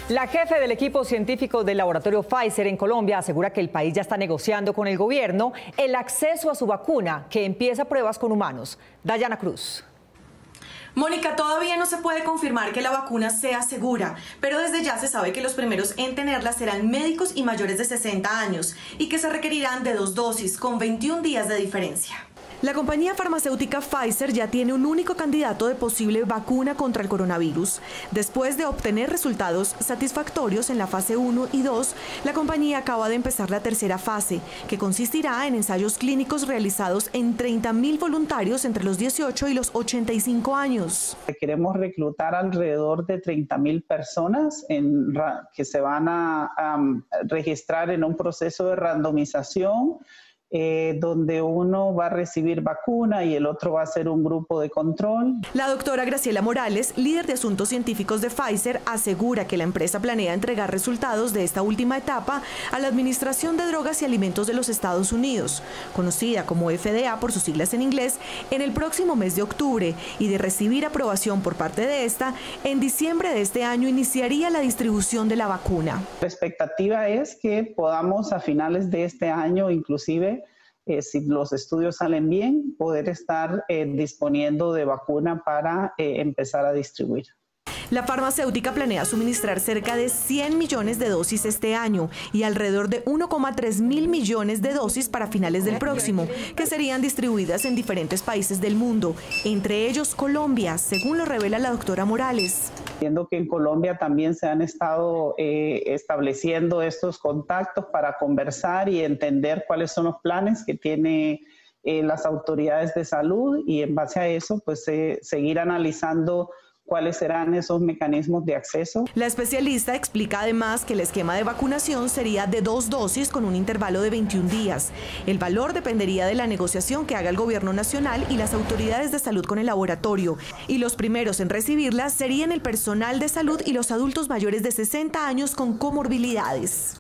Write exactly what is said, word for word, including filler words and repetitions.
La jefe del equipo científico del laboratorio Pfizer en Colombia asegura que el país ya está negociando con el gobierno el acceso a su vacuna, que empieza pruebas con humanos. Dayana Cruz. Mónica, todavía no se puede confirmar que la vacuna sea segura, pero desde ya se sabe que los primeros en tenerla serán médicos y mayores de sesenta años y que se requerirán de dos dosis con veintiún días de diferencia. La compañía farmacéutica Pfizer ya tiene un único candidato de posible vacuna contra el coronavirus. Después de obtener resultados satisfactorios en la fase uno y dos, la compañía acaba de empezar la tercera fase, que consistirá en ensayos clínicos realizados en treinta mil voluntarios entre los dieciocho y los ochenta y cinco años. Queremos reclutar alrededor de treinta mil personas en, que se van a, a registrar en un proceso de randomización, Eh, donde uno va a recibir vacuna y el otro va a ser un grupo de control. La doctora Graciela Morales, líder de asuntos científicos de Pfizer, asegura que la empresa planea entregar resultados de esta última etapa a la Administración de Drogas y Alimentos de los Estados Unidos, conocida como F D A por sus siglas en inglés, en el próximo mes de octubre, y de recibir aprobación por parte de esta, en diciembre de este año iniciaría la distribución de la vacuna. La expectativa es que podamos a finales de este año, inclusive, Eh, si los estudios salen bien, poder estar eh, disponiendo de vacuna para eh, empezar a distribuir. La farmacéutica planea suministrar cerca de cien millones de dosis este año y alrededor de uno coma tres mil millones de dosis para finales del próximo, que serían distribuidas en diferentes países del mundo, entre ellos Colombia, según lo revela la doctora Morales. Entiendo que en Colombia también se han estado eh, estableciendo estos contactos para conversar y entender cuáles son los planes que tiene eh, las autoridades de salud, y en base a eso pues eh, seguir analizando cuáles serán esos mecanismos de acceso. La especialista explica además que el esquema de vacunación sería de dos dosis con un intervalo de veintiún días. El valor dependería de la negociación que haga el gobierno nacional y las autoridades de salud con el laboratorio. Y los primeros en recibirlas serían el personal de salud y los adultos mayores de sesenta años con comorbilidades.